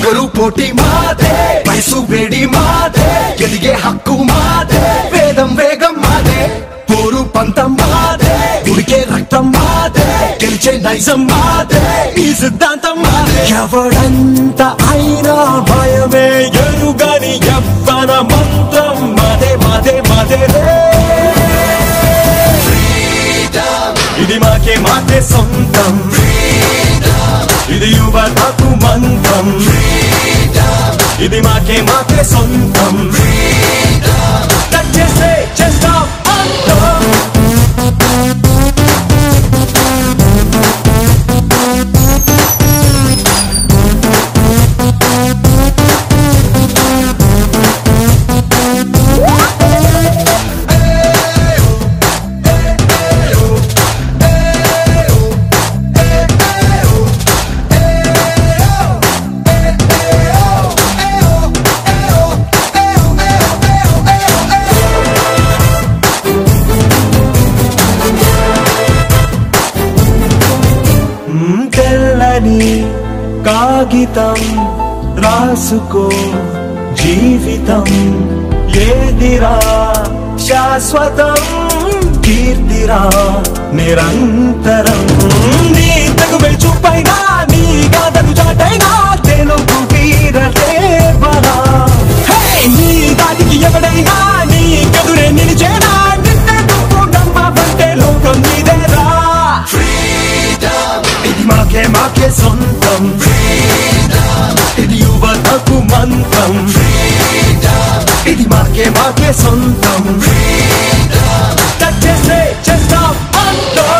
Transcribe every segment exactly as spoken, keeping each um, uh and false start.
ఎవరు పోటీ మాదే, వయసు వేడి మాదే, ఎదిగే హక్కు మాదే, వేదం వేగం మాదే, పోరు పంతం మాదే, ఉడికే రక్తం మాదే, గెలిచే నైజం మాదే, ఈ సిద్ధాంతం మాదే. ఎవడంత అయినా భయమే ఎరుగని యవ్వన మంత్రం మాదే మాదే మాదే రే. ఇది మాకే మాకే సొంతం, ఇది యువతకు మంత్రం, ఇది మాకే మాకే సొంతం, చేస్తే చేస్తాం అంతం. కాగితం రాసుకో జీవితం ఏదిరా శాశ్వతం, కీర్తిరా నిరంతరం. నీ తగువే చూపైనా నీ గాథను చాటైనా తెలుగు వీర దేవరా. నీ దాటికి ఎవడైనా నీ కదురే నిలిచేనా, నిన్నే తప్పు నమ్మవంటే లోకం నీదేరా. ఇది మాకే మాకే సొంతం, ఇది యువతకు మంత్రం, ఇది మాకే మాకే సొంతం, చేస్తే చేస్తాం అంతం.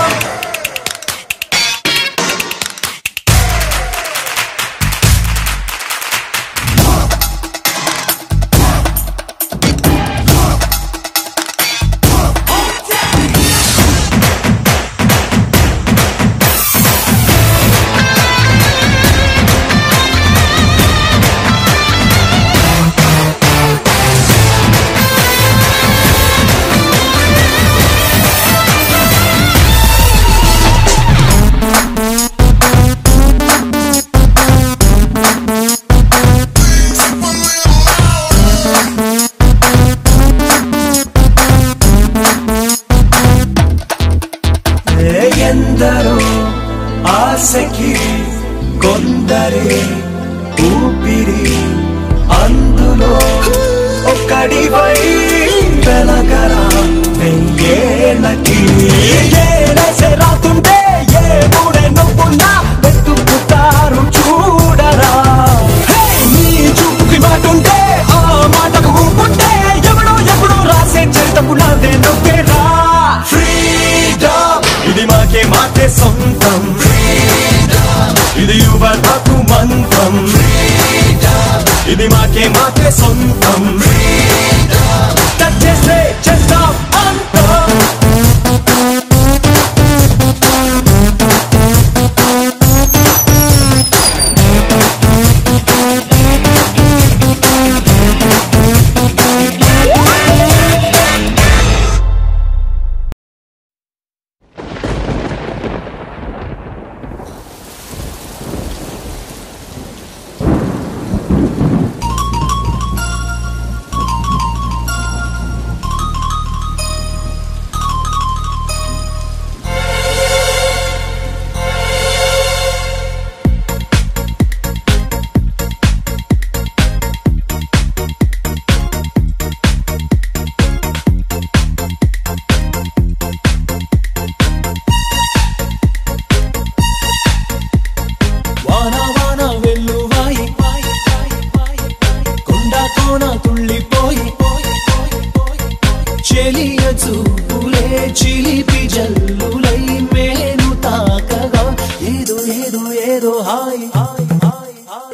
ఎందరో ఆశకి కొందరే ఊపిరి, అందులో ఒక్కడివై వెలగరా వెయ్యేళ్ళకి. ఏలసే రాతుంటే ఏ మూడే నవ్వున్నా వెతుకుతారు చూడరా. నీ చూపుకి మాటుంటే ఆ మాటకు ఊపుంటే ఎవడో ఎవడో రాసే చేతకు నాదే నవ్వేరా. ఇది మాకే మాకే సొంతం, ఇది యువతకు మంత్రం, ఇది మాకే మాకే సొంతం, చేస్తే చేస్తాం అంతం. చెలియ చూపులే చిలిపి జల్లులై మేను తాకగా ఏదో ఏదో ఏదో హాయ్ హాయ్ హాయ్ హాయ్.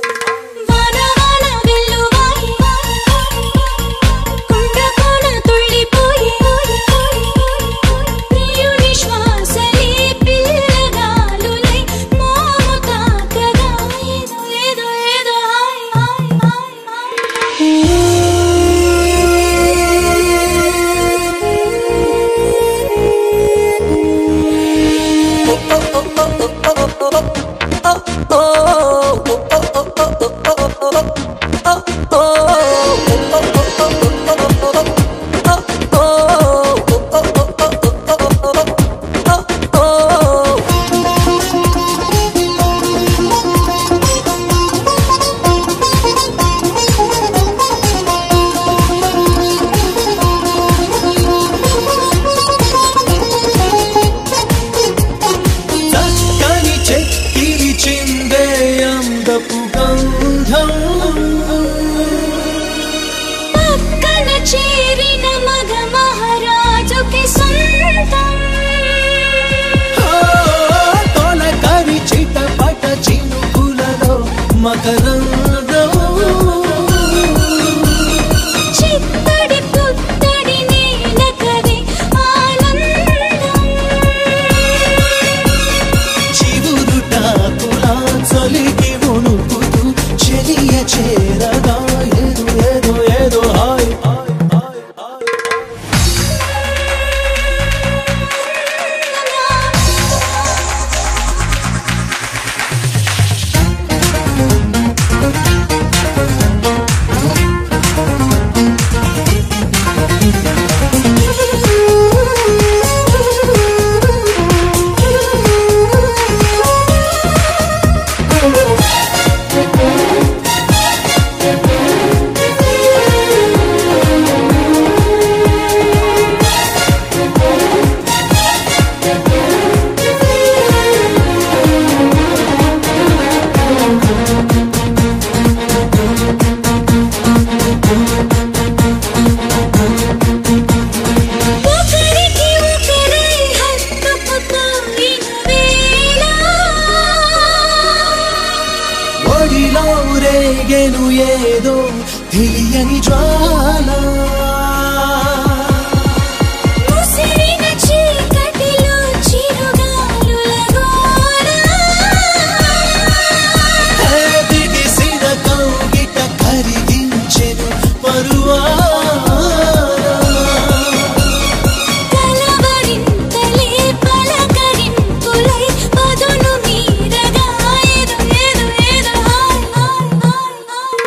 Oh అందపు గంధం పక్కన చేరిన మగ మహారాజుకి సొంతం తొలకరి చిటపట చినుకులలో మకరందం చిత్తడి పుత్తడి నేలకది ఆనందం చివురుటాకులా చలికి వణుకుతూ చెలియ చేరగా ఏదో ఏదో ఏదో హాయ్ ఒకరికి ఒకరై హత్తుకుపోయిన వేళ ఒడిలో రేగెను ఏదో తెలియని జ్వాల ముసిరిన చీకటిలో చిరుగాలుల గోల బిగిసిన కౌగిట కరిగించెను పరువాల కలవరింతలే పలకరింపులై పదును మీరగా ఏదో ఏదో ఏదో హాయ్ హాయ్ హాయ్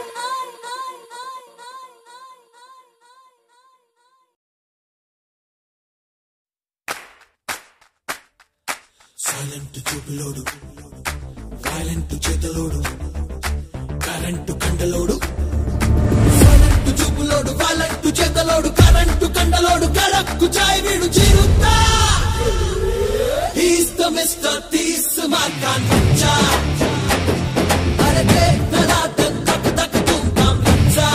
సైలెంట్ చూపులోడు వైలెంట్ చేతలోడు కరెంటు కండలోడు సైలెంట్ చూపులోడు వైలెంట్ చేతలోడు కరెంటు కండలోడు కడక్కు చాయ్ వీడు చిరుతా He's the Mister తీస్ మార్కాన్ బచ్చా అరే తలాటం తక్ తక్ తుమ్ బచ్చా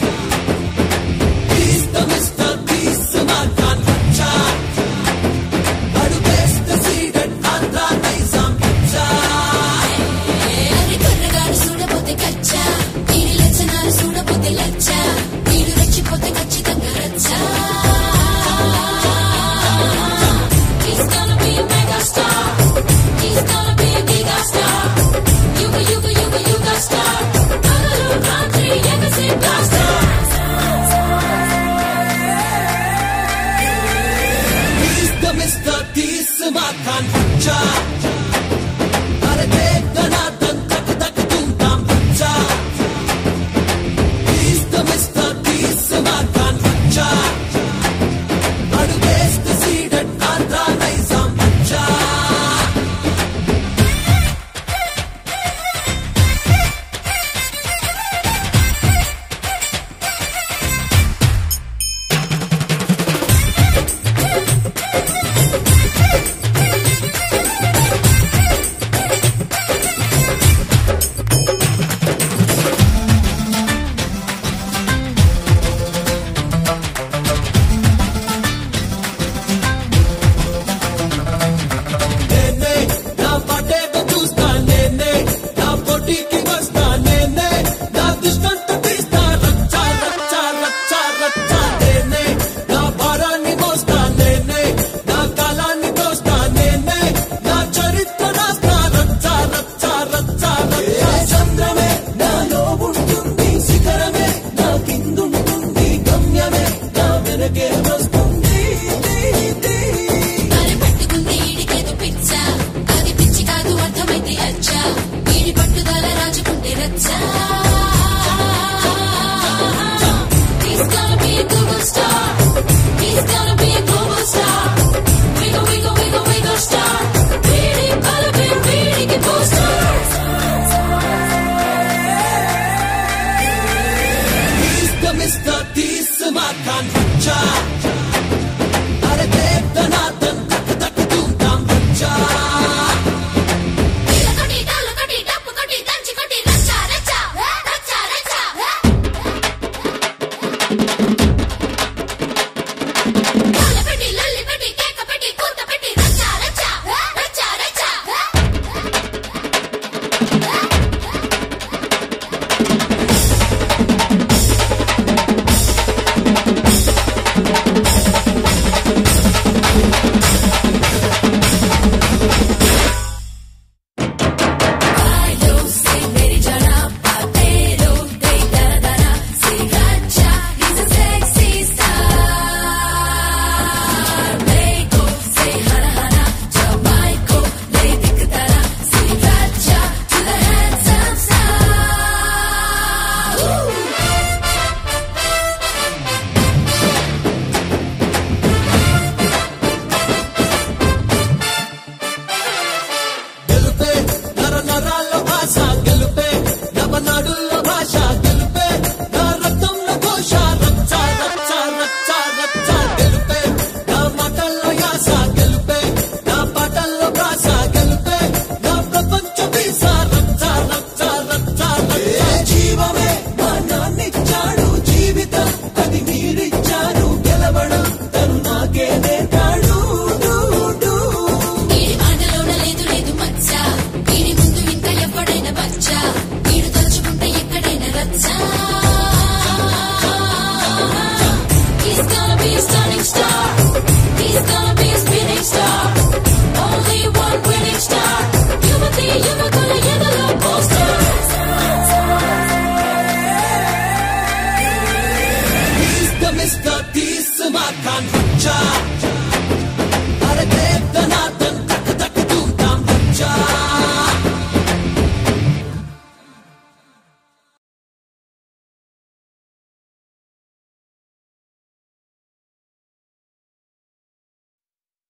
He's the Mister తీస్ మార్కాన్ బచ్చా అడుగేస్తే సీడెడ్ ఆంధ్రా నైజాం బచ్చా అరే కుర్రగాడు చూడపోతే కచ్చా వీడి లక్షణాలు చూడపోతే లచ్చా వీడు రెచ్చిపోతే ఖచ్చితంగా రచ్చా He's gonna be a mega star He's gonna be a giga star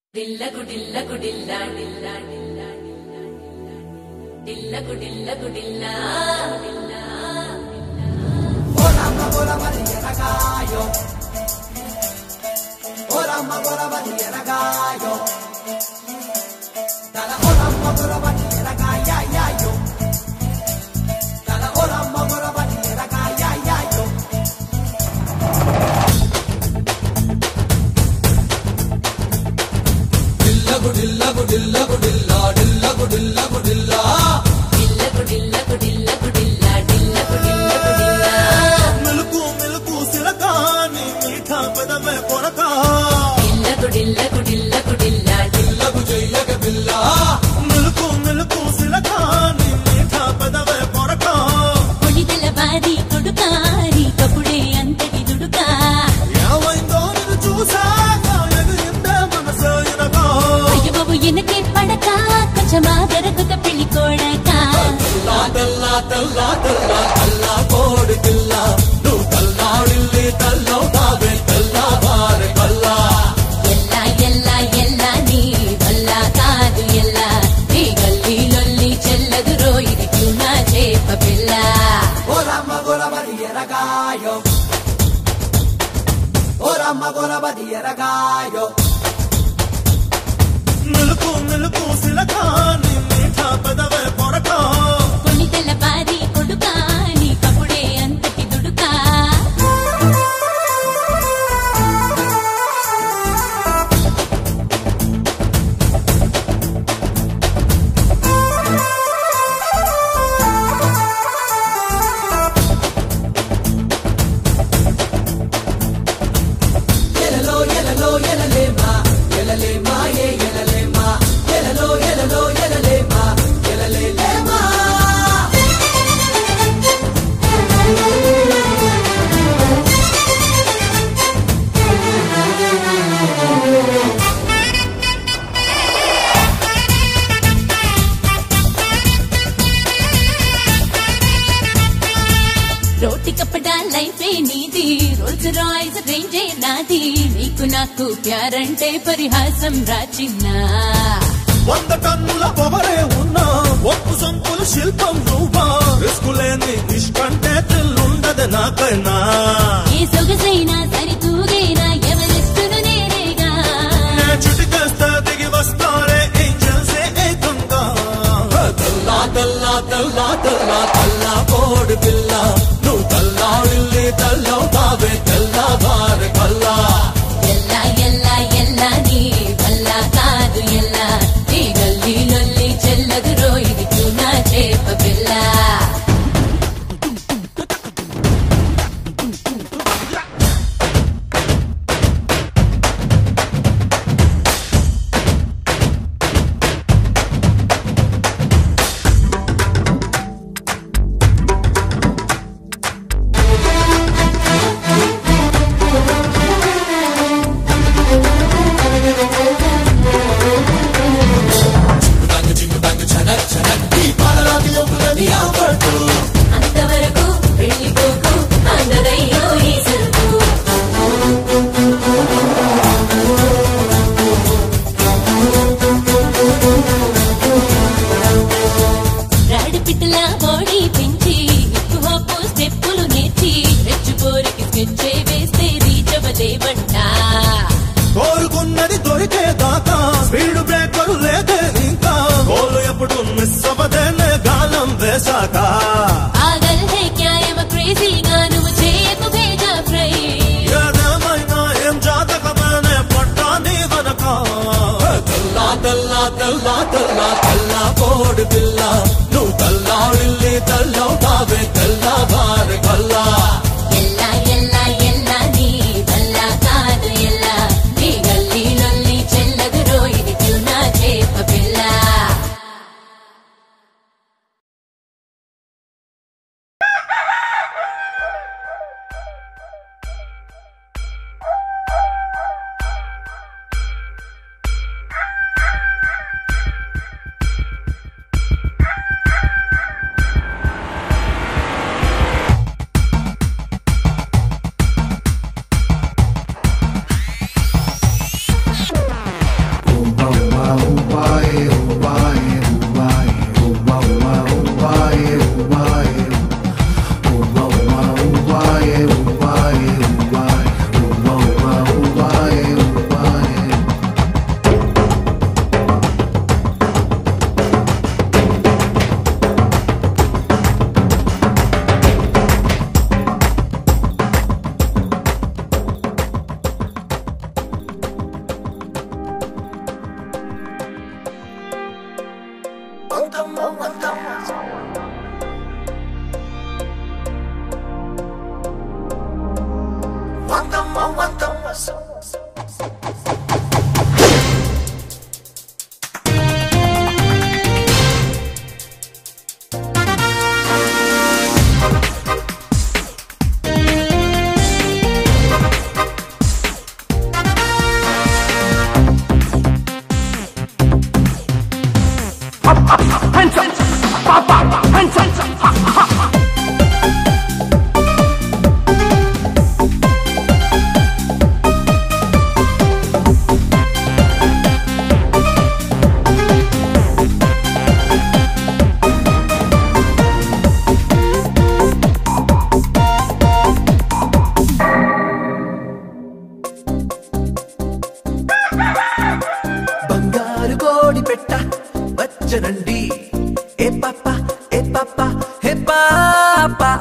Dilla gudilla gudilla dilla dilla dilla gudilla gudilla dilla. Ora ma ora Maria ragaio. Ora ma ora Maria ragaio. Dalla ora ma ora Maria ragaia ya yo. Dalla ora ma ora Maria ragaia ya yo. Dilla gudilla gudilla gudilla dilla gudilla gudilla. Dilla gudilla gudilla gudilla dilla gudilla gudilla. Milku milku silakani meetha padame poraka. Dilla gudilla gudilla gudilla dilla gujayya ke billa. Milku milku silakani meetha padame poraka. Kodidala బారి కొడుకారి కపుడే అంతటి దుడుకా. యావైందో నిన్ను చూసాక ఎగిరిందే మనసు ఎనగా. అయ్య బాబు ఎనకే పడక కొంచెమా దొరకుత పెళ్లి కోడక. తల్లా తల్లా తల్లా తల్లా తల్లా కోడి పిల్ల. నువ్వు తల్లాడిల్లి తల్లవుతావే తల్లా వారి కల్లా. ఎల్లా ఎల్లా ఎల్లా నీ వల్ల కాదు ఎల్లా. నీ గల్లీ లొల్లి చెల్లదు రోయిది క్యూనా చేప పిల్ల. Ora ma gola Maria ragaio. Ora ma gola Maria ragaio. Milku milku silakani meetha padave poraka. Kodidala బారి కొడుకాని కపుడే అంతటి దుడుకా. Yelalo yelalo yelalema yelalema ye yelalema yelalo yelalo yelalema yelalema. రోటి కప్పడా లైఫే నీది, రోల్స్ రాయ్స్ రేంజే నాది. నీకు నాకు ప్యారంటే పరిహాసం రాచిన్నా. వంద టన్నుల పొగరే ఉన్నా ఒప్పు సొంపుల శిల్పం నువ్వా. రిస్కులేని ఇష్టంటే తెల్లుండదు నాకైనా. ఏ సొగసైనా సరితూగైనా ఎవరిస్తును నేనేగా. నే చుటికేస్తే దిగి వస్తారే ఏంజల్సే ఏకంగా. తల్లా తల్లా తల్లా తల్లా తల్లా కోడి పిల్ల. నువ్వు తల్లాడిల్లి తల్లవుతావే తెల్లా వారి కల్లా. ఎల్లా ఎల్లా ఎల్లా నీ వల్ల కాదు ఎల్లా. నీ గల్లీ లొల్లి చెల్లదు రోయిది క్యూనా చేప పిల్ల. అంతవరకు వెళ్ళిపోకు అందరయ్యో ఈ సరుకు. రాడి పిట్టలా బాడీ పెంచి హిప్ హాప్ స్టెప్పులు నేర్చి రెచ్చిపోరికి స్కెచ్చే వేస్తే రీచవలేవంట. కోరుకున్నది దొరికేదాకా స్పీడ్ బ్రేకరు లేదే ఇంకా. గోలు ఎప్పుడు మిస్ అవ్వదేనే గాలం వేశాక. ఆగల్ హై క్యా ఏమ క్రేజీగా నువ్వు చేయకు భేజా ఫ్రై. ఏదేమైనా ఏం జాతకమనే పట్టా నీ వనక. తల్లా తల్లా తల్లా తల్లా తల్లా కోడి పిల్ల. నువ్వు తల్లాడిల్లి తల్లవుతావే తెల్లా వారి కల్లా. ఎల్లా ఎల్లా ఎల్లా నీ వల్ల కాదు ఎల్లా. నీ గల్లీ లొల్లి చెల్లదు రోయిది క్యూనా చేప పిల్ల. హే పాపా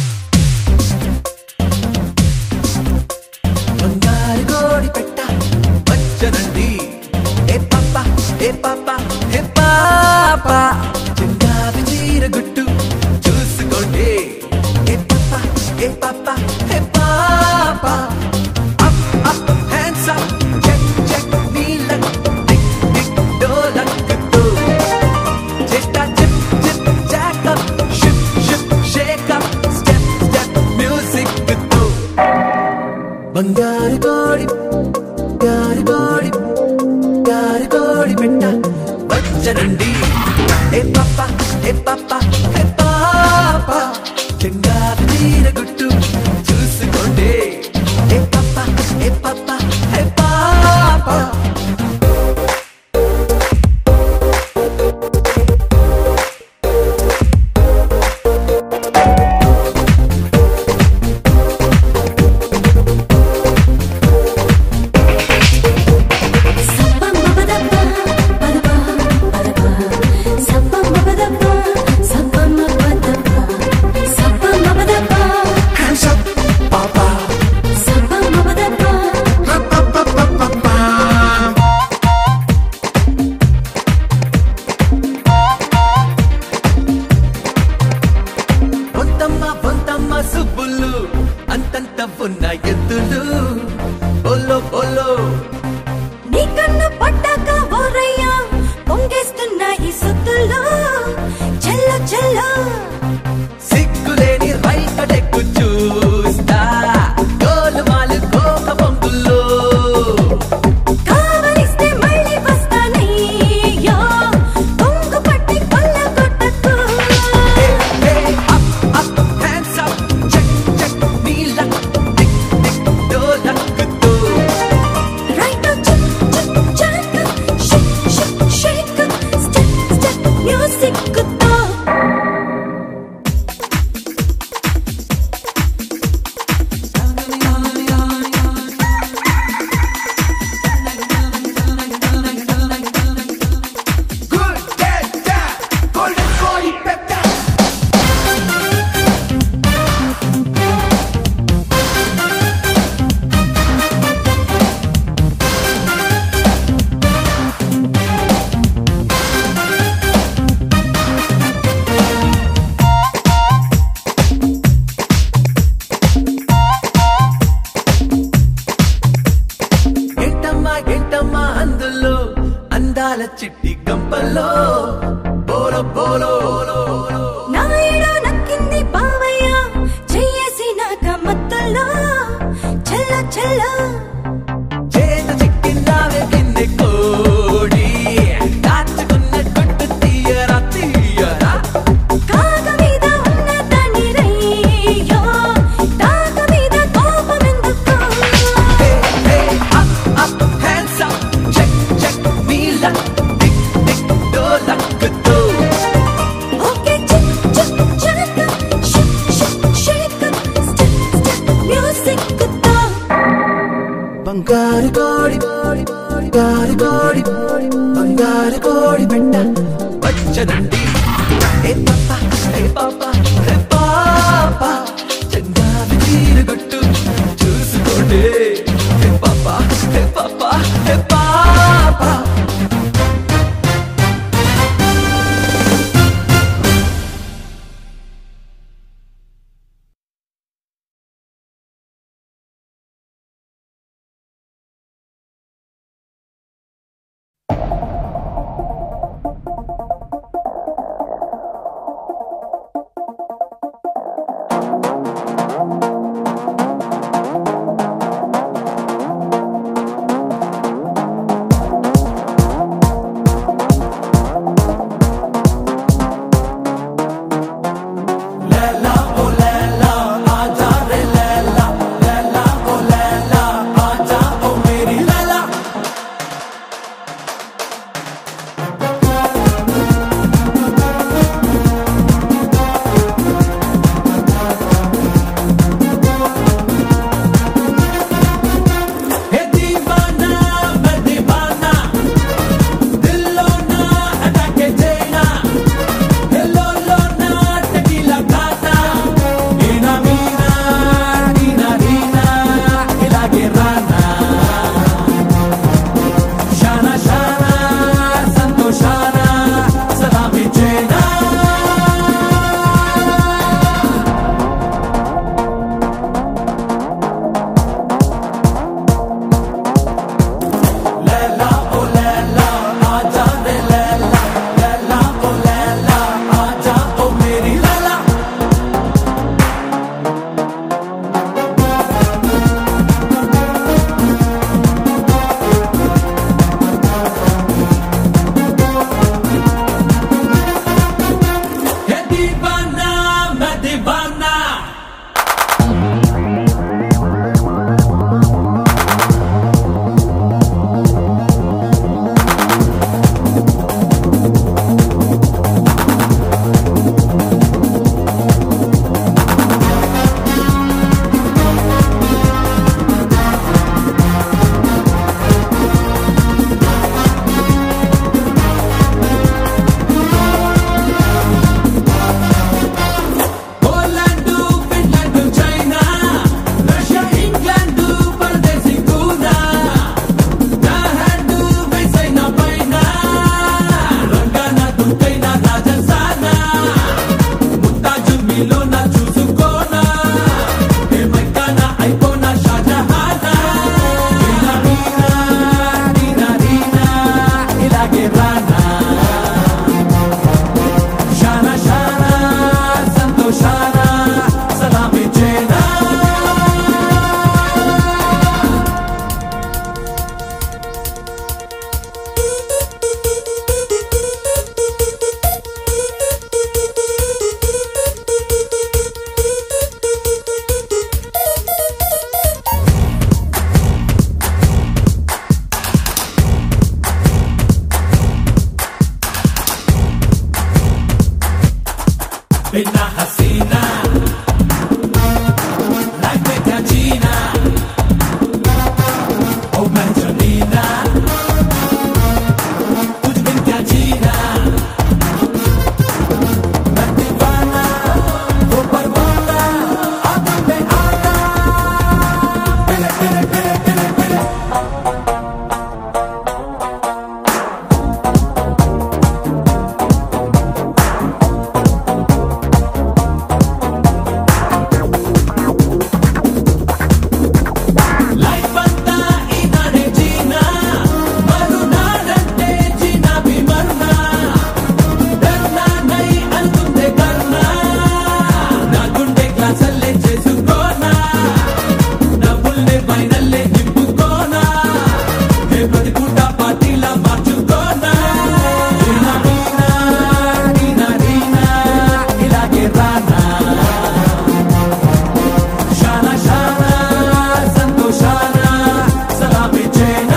బంగారు కోడి పెట్ట వచ్చనండి హే పాపా హే పాపా హే పాపా చెంగావి చీర గుట్టు చూసుకోండి హే పాపా హే పాపా హే పాపా up up hands up check check నీలక్ టిక్ టిక్ డోలక్ తో చెట్టా chip chip jack up ship ship shake up step step music తో బంగారు కోడి గారు కోడి గారు కోడి పెట్ట వచ్చనండి హే పాపా హే పాపా హే పాపా చెంగావి చీర గుట్టు చూసుకోండి హే పాపా హే పాపా హే పాపా Hands up, papa. బొంతమ్మ బొంతమ్మ సుబ్బులు అంతంత ఉన్న ఎద్దులు బోలో బోలో నీ కన్ను పట్టాక ఓరయ్యా పొంగేస్తున్న ఈ సుత్తుల్లో చెల్లో చెల్లో సిగ్గులేని రైతడెక్కు చూస్తా గోలుమాలు కోక పొంగుల్లో కావలిస్తే మళ్ళీ వస్తానయ్యో పొంగు పట్టి కొల్ల కొట్టకు up up hands up check check నీలక్ టిక్ టిక్ డోలక్ తో రైట్ చిక్ చిక్ జాక్ షిక్ షిక్ షేక్ స్టెప్ స్టెప్ మ్యూజిక్ తో గుడ్ గెట్ దట్ గోల్డెన్ కోడి పెట్ట ఏంటమ్మా ఏంటమ్మా అందులో అందాల చిట్టి గంపల్లో బోలో బోలో నాయుడు నక్కింది బావయ్య చెయ్యేసి నాక మత్తుల్లో చెల్ల చెల్ల చేత చిక్కిందావే కింది కోడి దాచుకున్న గుట్టు తీయరా తీయరా కాగ మీద ఉన్న దాని రయ్యో తాగ మీద కోపమెందుకో hey hey up up hands up check check నీలక్ టిక్ టిక్ డోలక్ తో ఓకే చిక్ చిక్ జాక్ షిక్ షిక్ షేక్ స్టెప్ స్టెప్ మ్యూజిక్ తో బంగారు కోడి గారు కోడి బంగారు కోడి పెట్ట వచ్చనండి హే పాపా హే పాపా హే పాపా చెంగావి చీర గుట్టు చూసుకోండి హే పాపా హే పాపా హే పాపా सीना लाइफ में क्या जीना ओ मैं जमीना कुछ दिन क्या जीना मैं दीवाना वो परवाना आदम में आना पिले पिले पिले पिले पिले లైఫ్ అంతా ఇలానే జీనా మరునాడంటే జీనా भी मरना डरना नहीं అనుకుంటే కర్నా నా గుండె గ్లాసల్లే చేసుకోనా డబ్బుల్నే పైనల్లే నింపుకోనా ఏ ప్రతి పూట పార్టీలా మార్చుకోనా జీనా వీనా నీనా నీనా ఇలాగే రానా షానా షానా సంతోషానా సలామి చేనా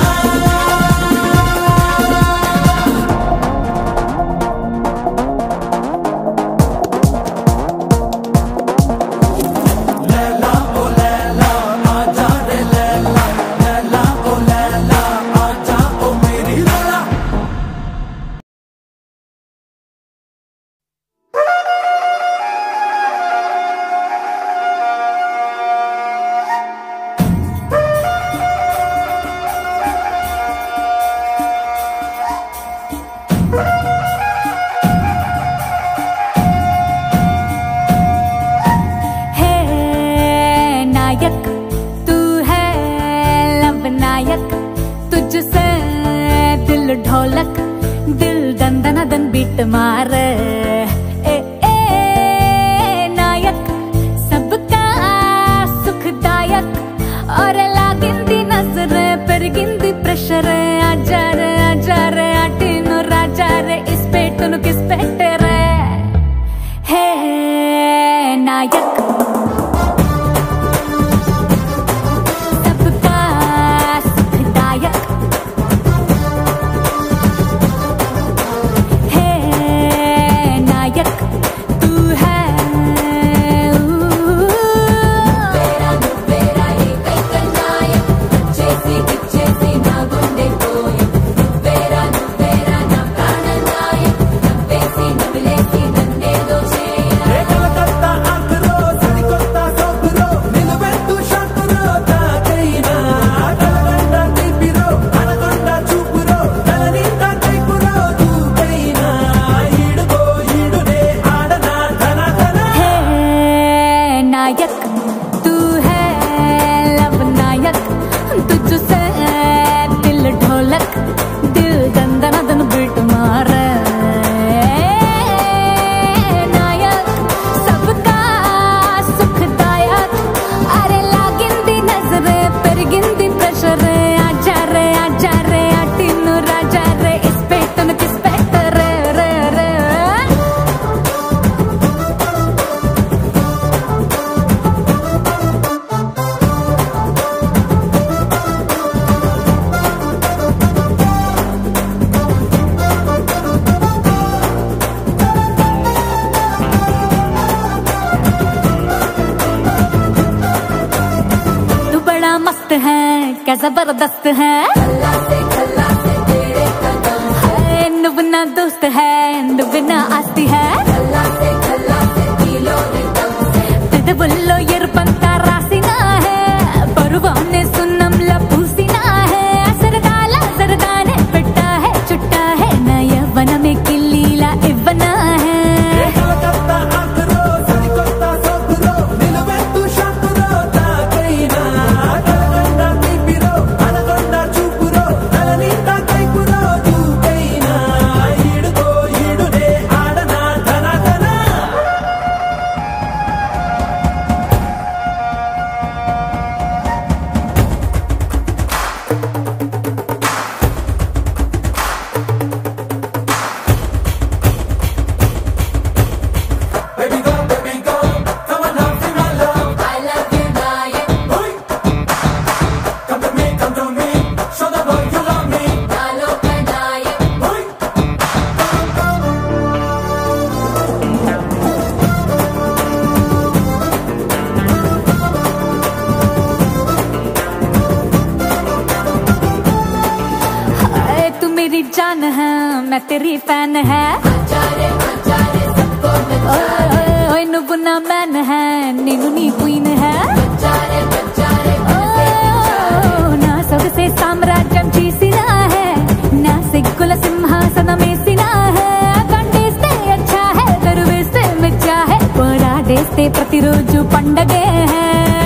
लैला ओ लैला आजा रे लैला लैला ओ लैला आजा ओ मेरी लैला है नायक तू है लब नायक तुझसे दिल ढोलक दिल दन दन दन बीट मार ए ए नायक सबका सुखदायक और लागिंदी नजर పెరిగింది ప్రెషర్ आजा रे आजा रे आटिनो राजा रे इस पेटनु किस पेटरे है नायक सबका सुखदायक है नायक तू है నువ్వేరా నువ్వేరా ఏకైక నాయం చేసి గిచ్చేసి నా గుండె పోయం నువ్వేరా నువ్వేరా నా ప్రాణ నాయం నవ్వేసి నవ్విలేసి నన్నేదో చేయరా ఏ కలకత్తా ఆకురో సరికొత్త సోకురో నిలువెత్తు షాకురో తాకైనా కలగంట తీపిరో అనగొండ చూపురో తలనింత కైపురో దూకైనా ఈడుకో ఈడునే ఆడనా ధన ధన है नायक तू है लब नायक तुझसे दिल ढोलक दिल दंदन दन बीट मार नायक सबका सुखदायक अरे लागिंदी नजर పెరిగింది ప్రెషర్ आजा रे आजा रे आटिनो राजा रे इस पेटन किस पेट रे रे रे तू बड़ा मस्त है क्या जबरदस्त है खल्ला से खल्ला से तेरे कदम है नुबना दोस्त है नुबना आस्ती है खल्ला से खल्ला से కిలో రితం పెదవుల్లో ఎరుపంతా రాసిన है పరువానే సున్నంలా పూసిన है సరదాల సరదానే పెట్టా है చుట్టా है నా యవ్వనమే కిల్లీలా ఇవ్వనా है ఏ కలకత్తా ఆకురో సరికొత్త సోకురో నిలువెత్తు షాకురో తాకైనా కలగంట తీపిరో అనగొండ చూపురో मैं तेरी फैन है ओए నువ్వు నా మ్యాన్ है నేను నీ క్వీన్ है నా సొగసే సామ్రాజ్యం చేసినా है నా సిగ్గుల సింహాసనం వేసినా है కండేస్తే అచ్చా है దరువేస్తే మెచ్చా है పోరాడేస్తే ప్రతిరోజు పండగే है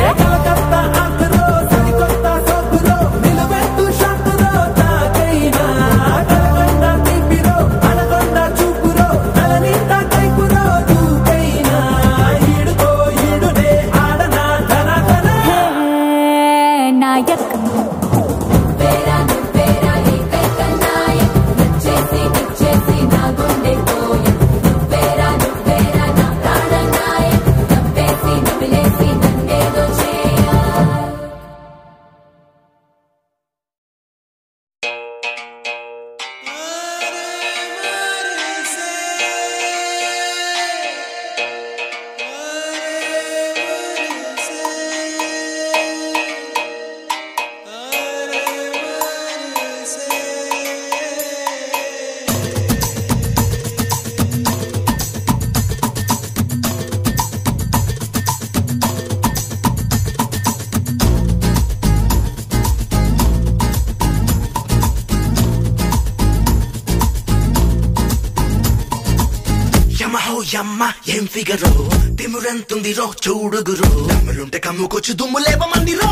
యమ్మ ఏం ఫిగరో తిమురెంతుందిరో చూడుగురు నమ్మలుంటే కమ్ముకొచ్చి దుమ్ము లేవమందిరో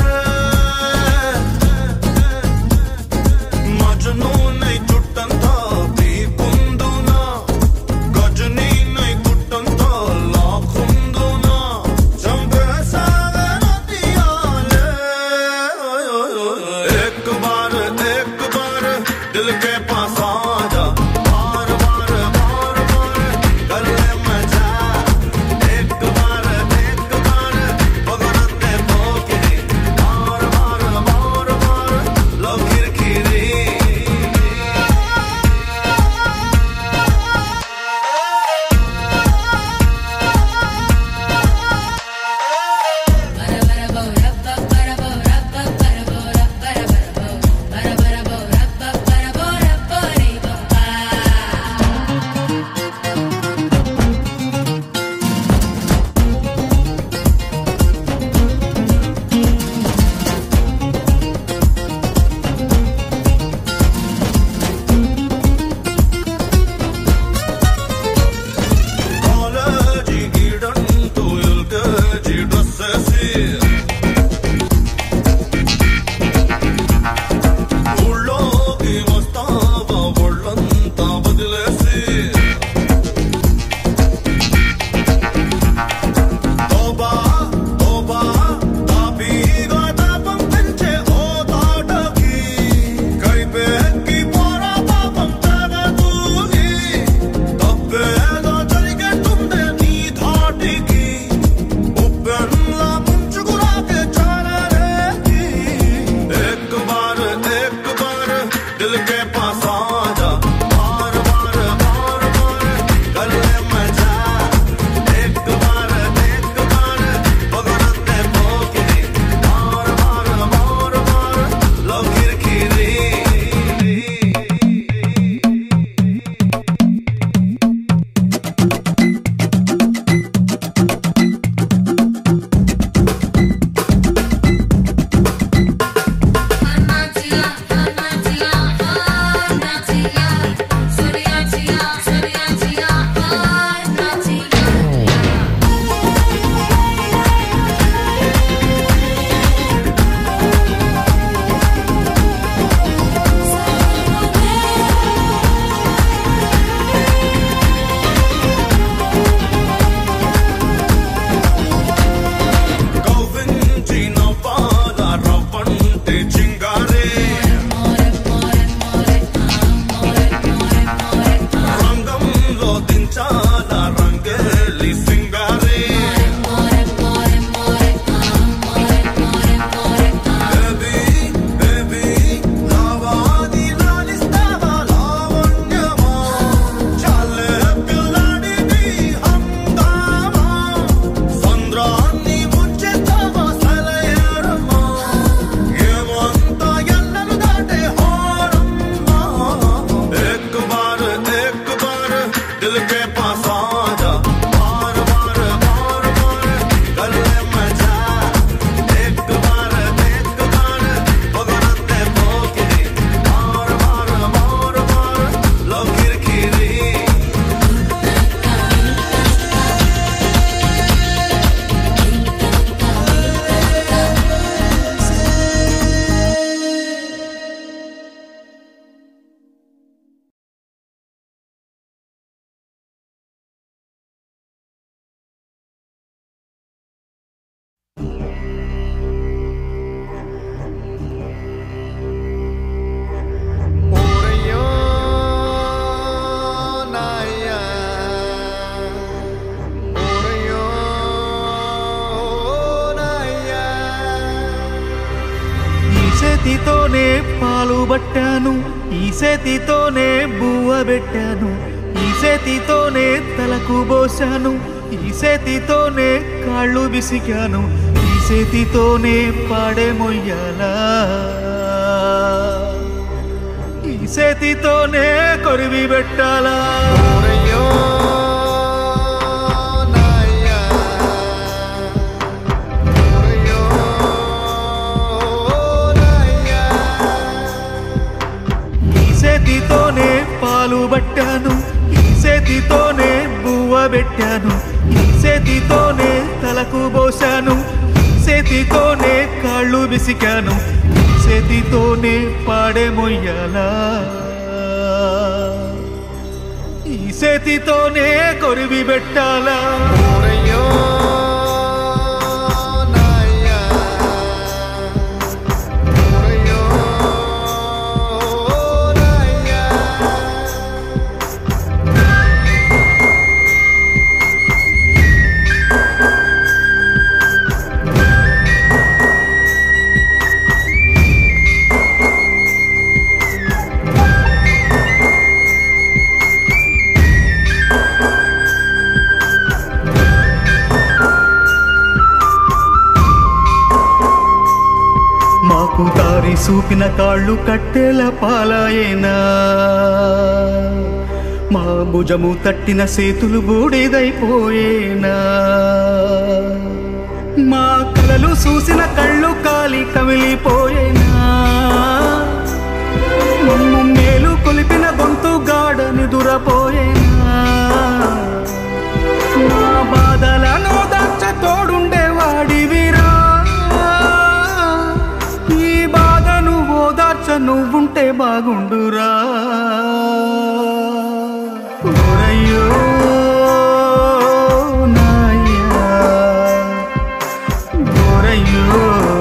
Majnun nahi chuttan tha చేతితోనే పాలు పట్టాను, ఈ చేతితోనే బువ్వ పెట్టాను, ఈ చేతితోనే తలకు పోసాను, ఈ చేతితోనే కాళ్ళు విసికాను, ఈ చేతితోనే పాడే మొయ్యాలా, ఈ చేతితోనే కొరివి పెట్టాలా. చేతితోనే పాలు పట్టాను, ఈ చేతితోనే బువ్వ పెట్టాను, ఈ చేతితోనే తలకు పోసాను, ఈ చేతితోనే కాళ్ళు విసికాను, ఈ చేతితోనే పాడే మొయ్యాలా, ఈ చేతితోనే కొరివి పెట్టాలా. మాకు దారి చూపిన కాళ్ళు కట్టెల పాలాయేనా, మా భుజము తట్టిన చేతులు బూడిదైపోయేనా, మా కలలు చూసిన కళ్ళు కాలి కమిలిపోయేనా, మమ్ము మేలు కొలిపిన గొంతు గాఢ నిదురపోయేనా, మా బాధలను దాచ తోడుండేవాడివిరా, ఈ బాధను ఓదార్చ నువ్వుంటే బాగుండురా. ఓరయ్యో నాయ్యా, ఓరయ్యో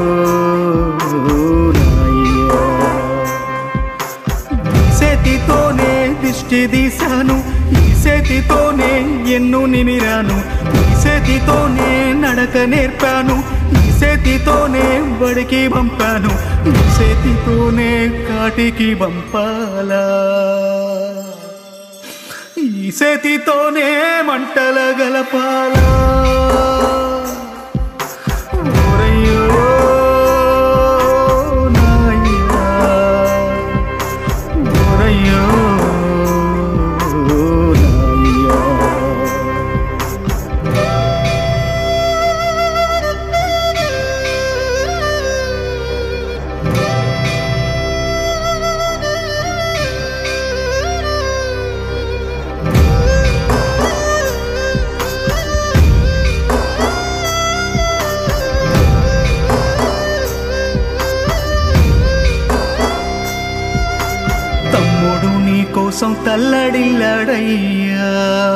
నాయ్యా, ఈ చేతితోనే దిష్టి తీశాను, ఈ చేతితోనే ఎన్ను నిమిరాను, ఈ చేతితోనే నడక నేర్పాను, ఈ చేతితోనే బడికి పంపాను, ఈ చేతితోనే కాటికి పంపాలా, ఈ చేతితోనే మంటల గలపాలా. ఓరయ్యో నాయ్యా, ఓరయ్యో నాయ్యా. తమ్ముడు నీ కోసం తల్లడిల్లాడయ్యా,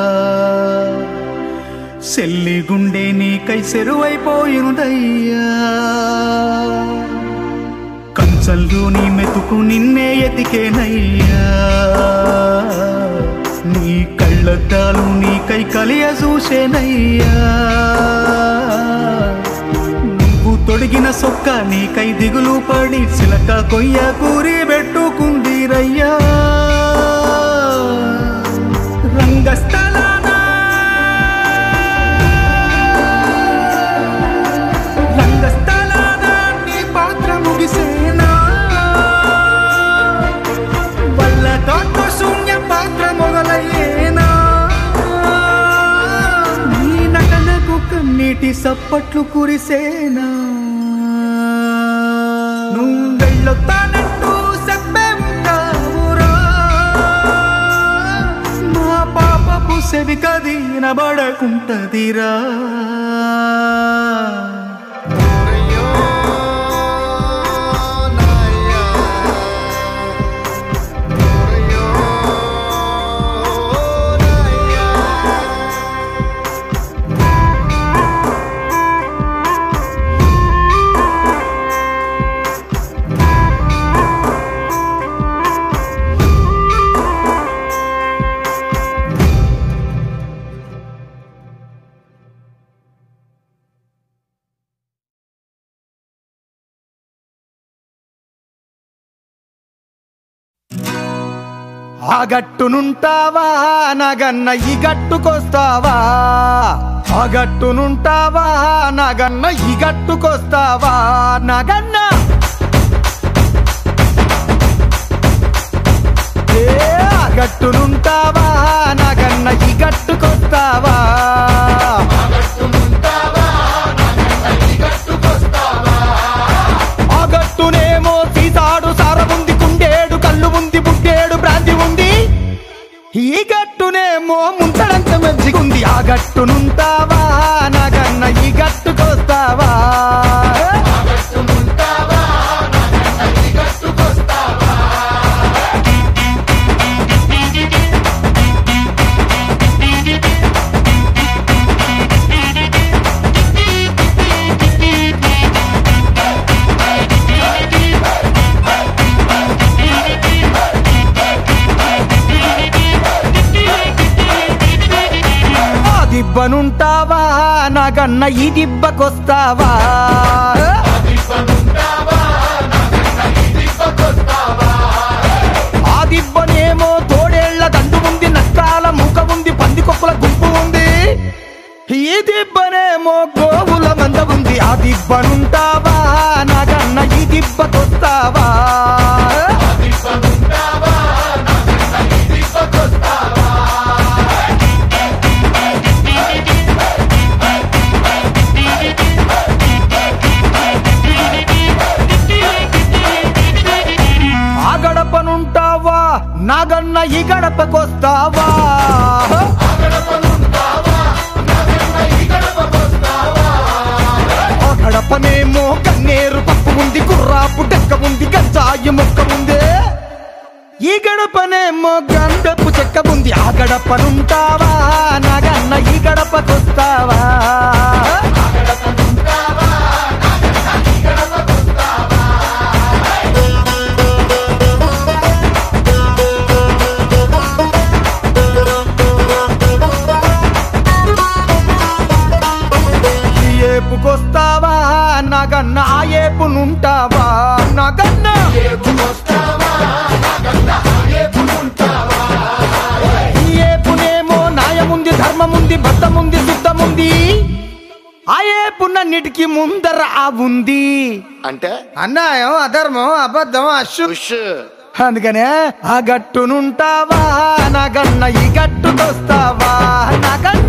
సెల్లి గుండె నీకై సెరువైపోయిందయ్యా, కంచంలో నీ మెతుకు నిన్నే ఎతికేనయ్యా, నీ కళ్ళద్దాలు నీకై కలియ చూసేనయ్యా, నువ్వు తొడిగిన సొక్క నీకై దిగులు పడి సిలక కొయ్య కూరి పెట్టుకుందిరయ్యా, రంగస్థలాన రంగస్థలాన నీ పాత్ర ముగిసేనా, వల్ల తోట శూన్య పాత్ర మొదలయ్యేనా, నీ నటనకు కన్నీటి సప్పట్లు కురిసేనా, నువ్వు వెళ్ళొత్తానంటూ చెప్పే ఉంటావురా, మా పాపపు సెవికది నబడకుంటదిరా. ఆ గట్టునుంటావా నాగన్న ఈ గట్టుకొస్తావా ఆ గట్టునుంటావా నాగన్న ఈ గట్టుకొస్తావా నాగన్న ఏ ఆ గట్టునుంటావా నాగన్న ఈ గట్టుకొస్తావా ఆ గట్టునేమో సీసాడు సారముంది కుండేడు కళ్ళు ఉంది బుడ్డేడు బ్రాంతి ఉంది ఈ గట్టునేమో ముంతడంత మంచిగుంది ఆ గట్టునుంటావా నాగన్న ఈ గట్టుకొస్తావా దిబ్బనుంటావా నాగన్న ఈ దిబ్బకొస్తావా ఆ దిబ్బనేమో తోడేళ్ల దండు ఉంది నక్కాల ముఖ ఉంది పందికొక్కుల గుంపు ఉంది ఈ దిబ్బనేమో గోవుల మంద ఉంది ఆ దిబ్బనుంటావా నాగన్న ఈ దిబ్బకొస్తావా గడపనుంటావా నాగన్న ఈ గడపకొస్తావా ఆ గడపనేమో కన్నేరు పప్పు ఉంది కుర్రాపు డెక్క ఉంది గంజాయి మొక్క ఉంది ఈ గడపనేమో గంధపు చెక్క ఉంది ఆ గడపనుంటావా నాగన్న ఈ గడపకొస్తావా ఏపుకొస్తావా నాగన్న ఆ ఏపునుంటావా నాగన్న ఈ ఏపునేమో న్యాయముంది ధర్మముంది బద్దముంది శుద్ధముంది ఆ ఏపునన్నిటికీ ముందర ఆ ఉంది అంటే అన్యాయం అధర్మం అబద్ధం అశు అందుకనే ఆ గట్టునుంటావా నాగన్న ఈ గట్టుకొస్తావా నాగన్న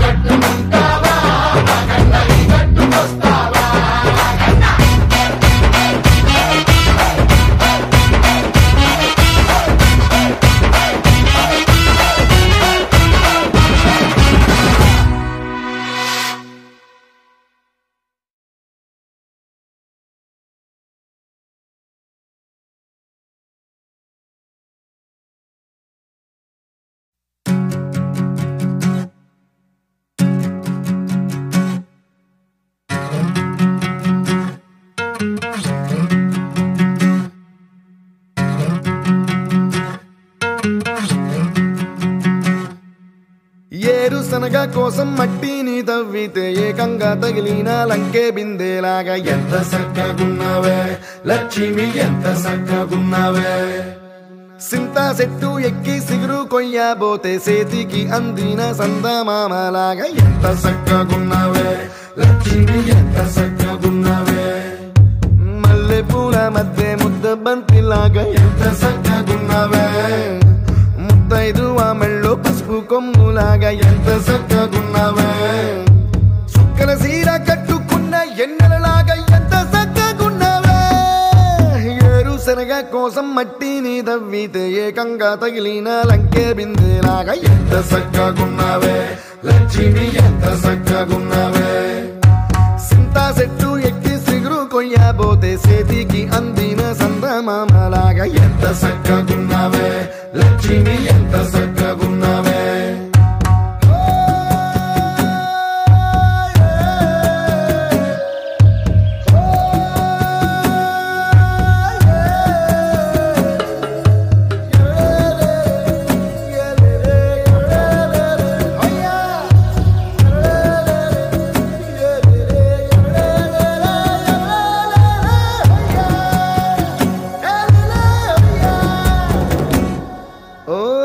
ఏరుశనగ కోసం మట్టిని తవ్వితే ఏకంగా తగిలిన లంకే బిందేలాగా ఎంత సక్కగున్నావే లక్ష్మి ఎంత సక్కగున్నావే సింతా చెట్టు ఎక్కి సిగురు కొయ్యబోతే సేతికి అందిన సందమామలాగా ఎంత సక్కగున్నావే లక్ష్మి ఎంత సక్కగున్నావే మల్లె పూల మధ్య ముద్ద బంతిలాగా ఎంత సక్కగున్నావే ముత్తైదు మెళ్ళో పసుపు కొమ్ములాగా ఎంత సక్కగున్నావే సుక్కల సీర కట్టుకున్న ఎన్నెలలాగా ఎంత సక్కగున్నావే ఏరుశనగ కోసం మట్టిని తవ్వితే ఏకంగా తగిలిన లంకే బిందేలాగా ఎంత సక్కగున్నావే లక్ష్మి ఎంత సక్కగున్నావే సింతా చెట్టు ఎక్కి సిగురు కొయ్యబోతే సేతికి అందిన సందమామలాగా ఎంత సక్కగున్నావే లక్ష్మి ఎంత సక్కగున్నావే ఓ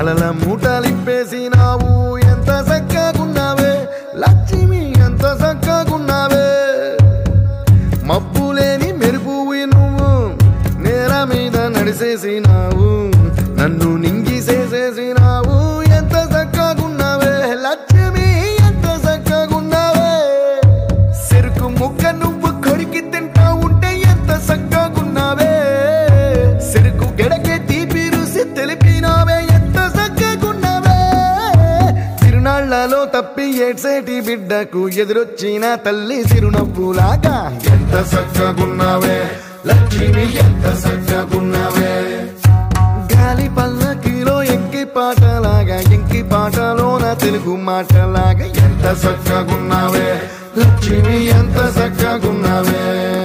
కలల మూటలిప్పేసినావు ఎంత చక్కగున్నావే లక్ష్మి ఎంత చక్కగున్నావే మబ్బులేని మెరుపువి నువ్వు నేల మీద నడిసేసినావు నన్ను నింగిసేసేసినావు ఎంత చక్కగున్నావే లక్ష్మి ఎంత చక్కగున్నావే చెరుకు ముక్క నువ్వు కొరికి తింటా ఉంటే ఎంత చక్కగున్నావే చెరుకు గెడకే తీపి రుసి తెలిపినావే ఎంత చక్కగున్నావే తిరునాళ్లలో తప్పి ఏడ్సేటి బిడ్డకు ఎదురొచ్చిన తల్లి చిరునవ్వులాగా ఎంత చక్కగున్నావే లక్ష్మి ఎంత చక్కగున్నావే గాలి పల్లకిలో ఎంకి పాటలాగా ఎంకి పాటలోన తెలుగు మాటలాగా ఎంత చక్కగున్నావే లక్ష్మి ఎంత చక్కగున్నావే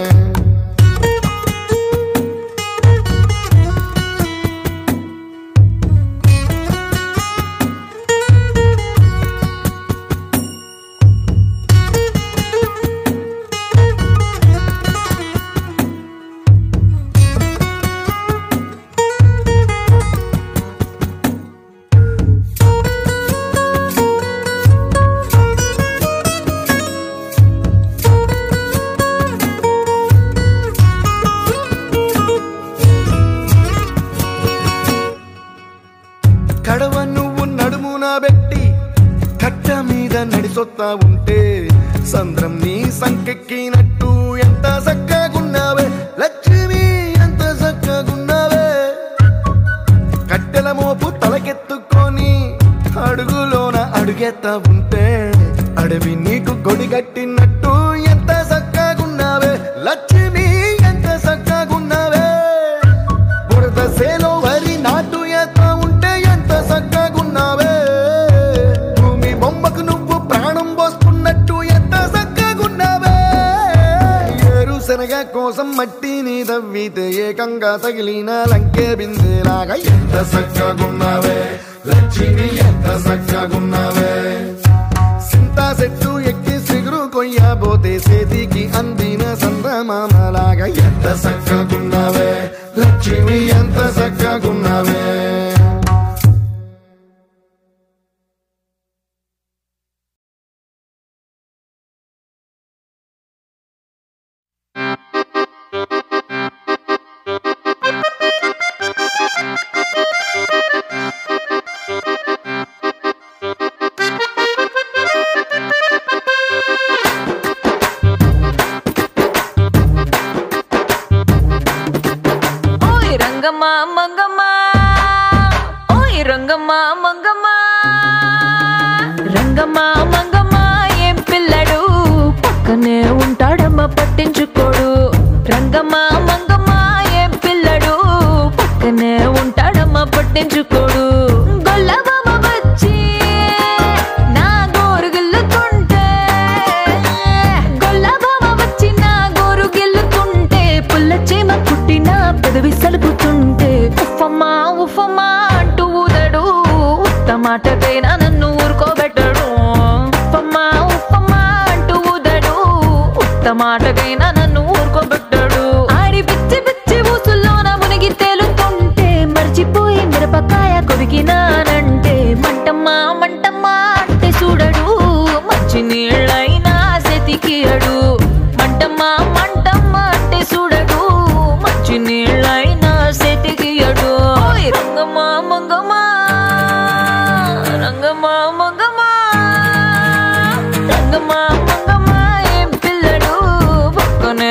కడవ నువ్వు నడుమున పెట్టి కట్ట మీద నడిసొత్తా ఉంటే సంద్రం నీ సంకెక్కినట్టు ఎంత చక్కగున్నావే లక్ష్మి ఎంత చక్కగున్నావే కట్టెల మోపు తలకెత్తుకొని అడుగులోన అడుగెత్తా ఉంటే అడవి నీకు గొడిగట్టినట్టు ఎంత చక్కగున్నావే లక్ష్మి ఎంత చక్కగున్నావే బురద సేలో వరి నాటు ఎత్తా ఉంటే ఎంత చక్కగున్నావే భూమి బొమ్మకు నువ్వు ప్రాణం పోస్తున్నట్టు ఎంత చక్కగున్నావే ఏరుశనగ కోసం మట్టిని తవ్వితే ఏకంగా తగిలిన లంకే బిందెలాగా ఎంత చక్కగున్నావే లక్ష్మి ఎంత చక్కగున్నావే సింతా చెట్టు ఎక్కి సిగురు కొయ్యబోతే చేతికి అందిన సందమామలాగా ఎంత చక్కగున్నావే లక్ష్మి ఎంత చక్కగున్నావే రంగమ్మ మంగమ్మ ఓయ్ రంగమ్మ మంగమ్మ రంగమ్మ మంగమ్మ ఏం పిల్లడు పక్కనే ఉంటాడమ్మ పట్టించుకోడు రంగమ్మ మంగమ్మ ఏం పిల్లడు పక్కనే ఉంటాడమ్మ పట్టించుకోడు గొల్లబామ వచ్చి నా గోరు గిల్లుతుంటే గొల్లబామ వచ్చి నా గోరు గిల్లుతుంటే పుల్ల చీమ పుట్టిన పెదవి సలుపుతుంటే ఉఫమ్మా ఉఫమ్మా అంటూ ఊదడు ఉత్తమాటకైనా నన్ను ఊరుకోబెట్టడు ఉఫమ్మా ఉఫమ్మా అంటూ ఊదడు ఉత్తమాటకైనా నన్ను ఊరుకోబెట్టడు ఆడి పిచ్చి పిచ్చి ఊసుల్లోన మునిగి తేలుతుంటే మర్చిపోయి మిరపకాయ కొరికినానంటే మంటమ్మా మంటమ్మా అంటే చూడడు మంచి నీళ్ళైనా సెతికియడు మంటమ్మా మంటమ్మా అంటే చూడడు మంచి నీళ్ళైనా సెతికియడు రంగమ్మ మంగమ్మ రంగమ్మ మంగమ్మ రంగమ్మ మంగమ్మ ఏం పిల్లడు పక్కనే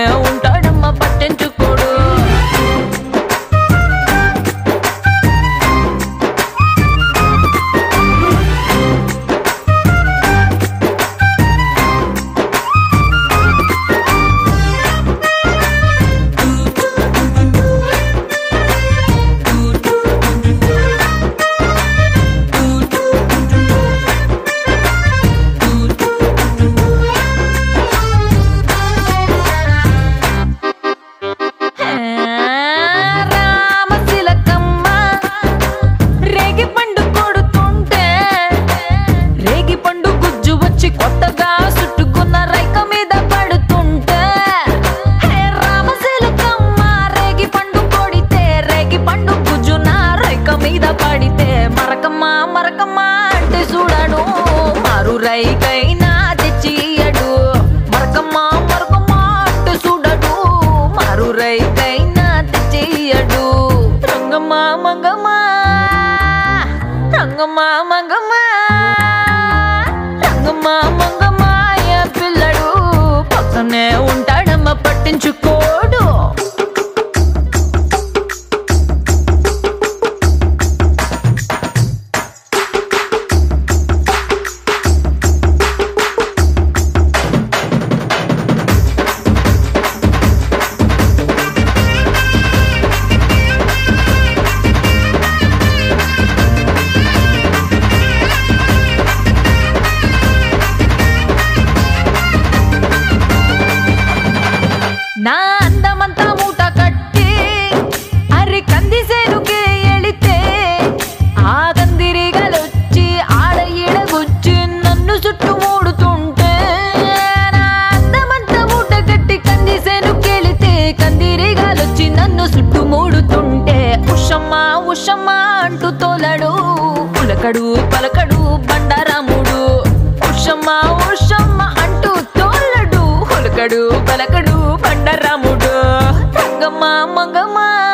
పలకడు పలకడు బండరాముడు రంగమ్మ మంగమ్మ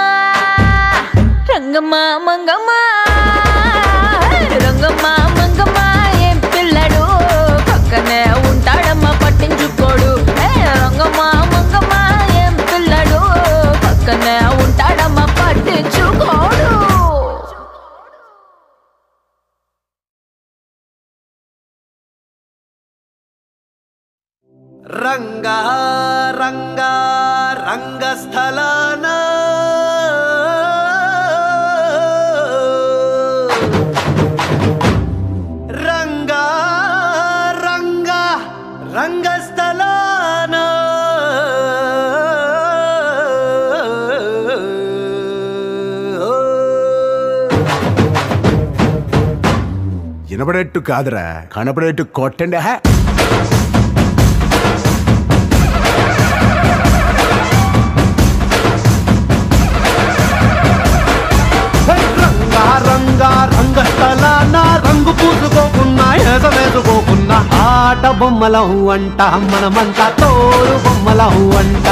రంగమ్మ మంగమ్మ రంగమ్మ మంగమ్మ ఏం పిల్లడు పక్కనే ఉంటాడమ్మ పట్టించుకోడు రంగమ్మ మంగమ్మ ఏం పిల్లడు పక్కనే ఉంటాడమ్మ పట్టించుకోడు రంగా రంగా రంగస్థలాన రంగా రంగా రంగస్థలాన వినపడేట్టు కాదురా కనపడేట్టు కొట్టండి హే రంగా రంగస్థలాన రంగు పూసుకోకున్నా ఎసవేసుకోకున్నా ఆట బొమ్మలహు అంట మనమంతా తోడు బొమ్మలహు అంట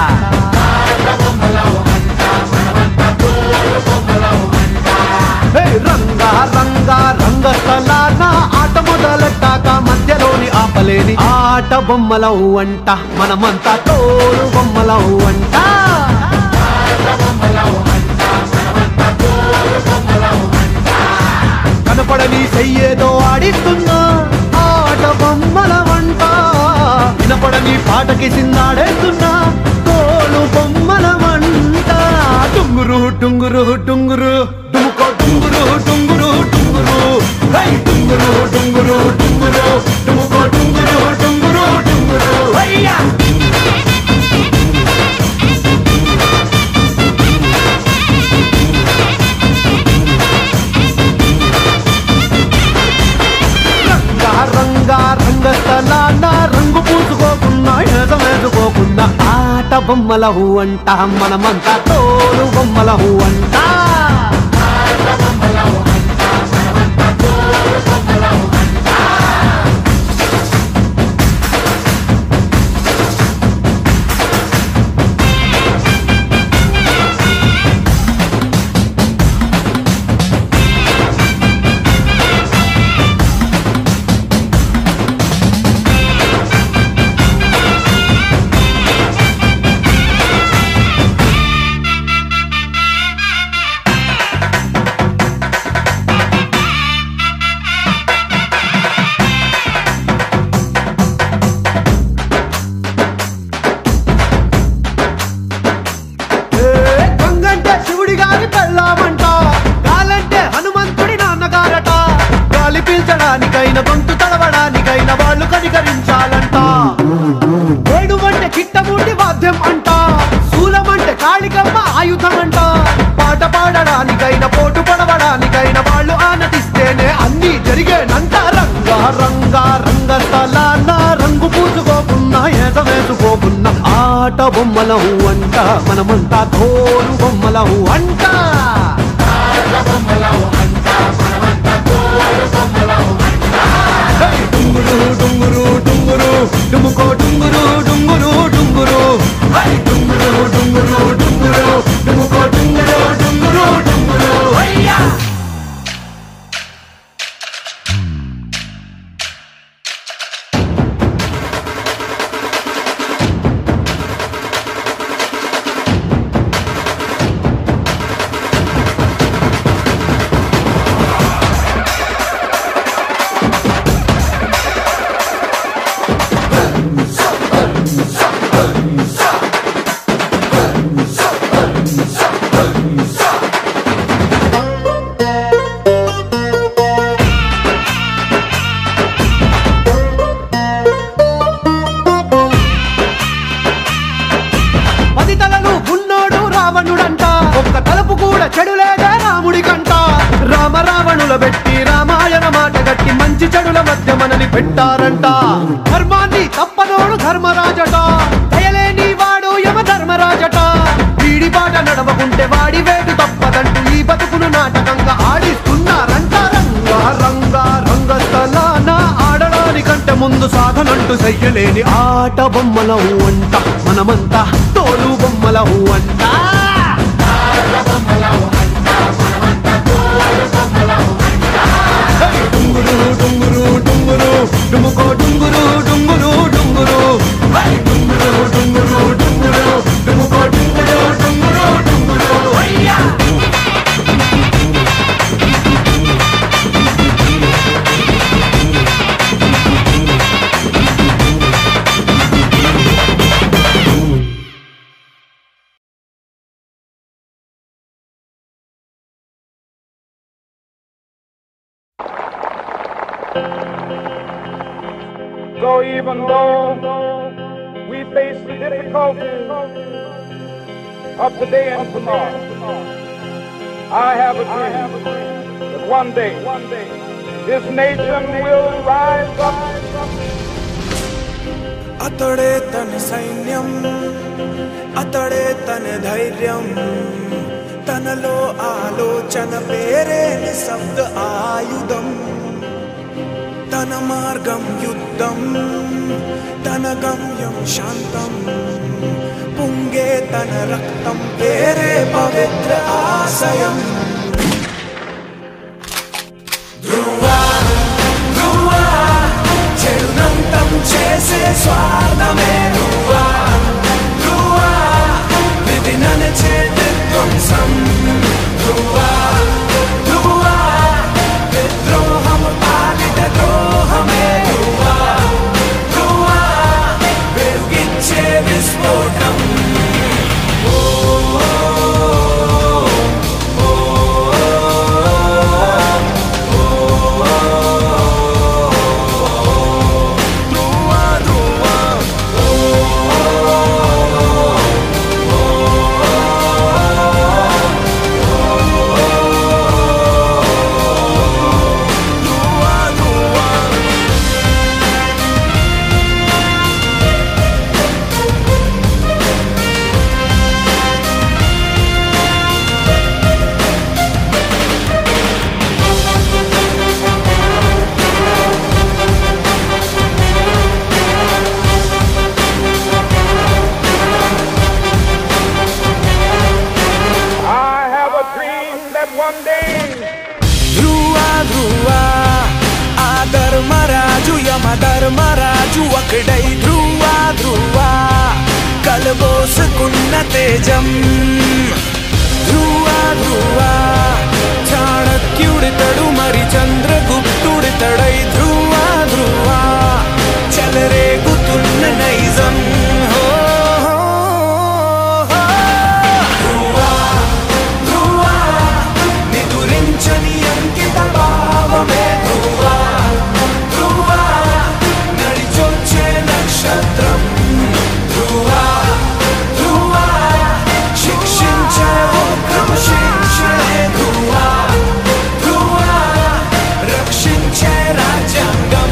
రంగా రంగా రంగస్థలాన ఆట మొదలెట్టాక మధ్యలోని ఆపలేని ఆట బొమ్మలహు అంట మనమంతా తోడు బొమ్మలహు అంట కనపడని చెయ్యేదో ఆడిస్తున్నా ఆట బొమ్మల వంట వినపడని పాటకి సిందాడేస్తున్నా తోలు బొమ్మల వంట టుంగురు టుంగురు టుంగురు డుముకో టుంగురు టుంగురు టుంగురు హై టుంగురు టుంగురు టుంగురు డుముకో టుంగురు టుంగురు టుంగురు హయ్యా రంగా రంగస్థలాన రంగు పూసుకోకున్నా ఎసవేసుకోకున్నా ఆట బొమ్మలహు అంట మనమంతా తోలు బొమ్మలహు అంట పీల్చడానికైనా గొంతు తడవడానికైనా వాళ్ళు కనికరించాలంట ఏడువంటే కిట్టముండి వాద్యం అంట శూలమంటే కాళికమ్మ ఆయుధం అంట పాట పాడడానికైనా పోటు పడవడానికైనా వాళ్ళు ఆనతిస్తేనే అన్ని జరిగేనంట రంగా రంగా రంగస్థలాన రంగు పూసుకోకున్నా ఏసవేసుకోకున్నా ఆట బొమ్మలహు అంట మనమంతా తోలు బొమ్మలహు అంట డుంగురు డుంగురు డుంగురు డుముకో డుంగురు డుంగురు డుంగురు హై డుంగురు డుంగురు డుంగురు డుముకో డుంగురు డుంగురు డుంగురు హయ్యా చెడులేదే రాముడి కంట రామ రావణుల పెట్టి రామాయణ మాట గట్టి మంచి చెడుల మధ్య మనని పెట్టారంట ధర్మాన్ని తప్పనోడు ధర్మరాజట దయలేని వాడు యమ ధర్మరాజట వీడి బాట నడవకుంటే వాడి వేటు తప్పదంటూ ఈ బతుకును నాటకంగా ఆడిస్తున్నారంట రంగా రంగా రంగస్థలాన ఆడడానికంటే ముందు సాధనంటూ చెయ్యలేని ఆట బొమ్మలవు అంట మనమంతా తోలు బొమ్మలవు అంట డుంగురు డుంగురు డుంగురు డుముకో డుంగురు డుంగురు డుంగురు డుంగురు డుంగురు డుంగురు డుముకో డుంగురు డుంగురు డుంగురు So even though we face the difficulties of today and tomorrow, I have a dream that one day this nation will rise up. అతడే తన సైన్యం అతడే తన ధైర్యం తనలో ఆలోచన పేరే నిశ్శబ్ద ఆయుధం తన మార్గం యుద్ధం తన గమ్యం శాంతం పొంగే తన రక్తం పేరే పవిత్ర ఆశయం ధ్రువా ధ్రువా చెడునంతం చేసే స్వార్థమే ధ్రువా ధ్రువా విధి ననచే విధ్వంసం ధ్రువా ధ్రువా విద్రోహం పాలిట ద్రోహమే ధ్రువా ధ్రువా వెలుగిచ్చే విస్ఫోటం ధర్మరాజు ఒకడై ధ్రువా ధ్రువా కలబోసుకున్న తేజం ధ్రువా ధ్రువా చాణక్యుడితడు మరి చంద్రగుప్తుడితడై ధ్రువా ధ్రువా చలరేగుతున్న నైజం ధ్రువా ధ్రువా నిదురించని అంకిత భావమే ధ్రువా నక్షత్రం ధ్రువా ధ్రువా శిక్షించే క్రమశిక్షే ధ్రువా ధ్రువా రక్షించే రాజ్యాంగం